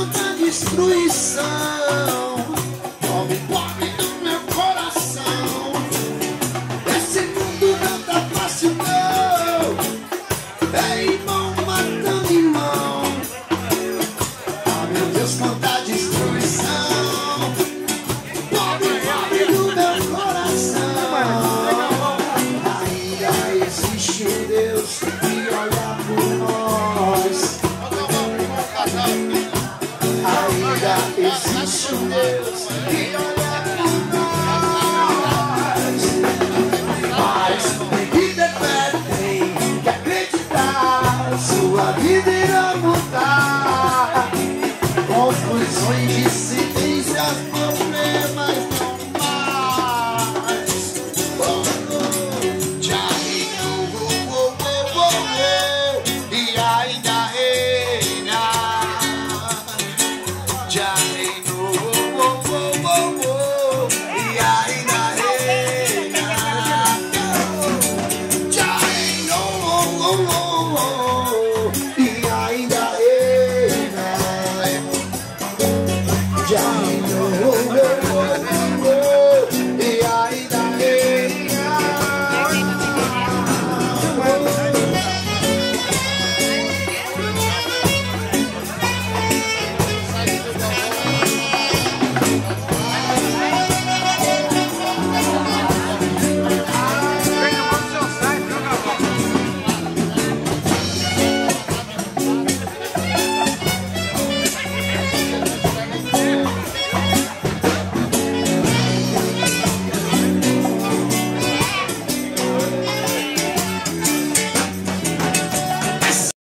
tanta destruição. Pobre, pobre do meu coração. Esse mundo não tá fácil não. É irmão matando irmão. Ah, meu Deus, quanta destruição. Pobre, pobre do meu coração. Ainda existe um Deus que olha por nós. Ainda existe um Deus que olha por nós. Mas tem que ter fé, tem que acreditar. Sua vida irá mudar. Confusões de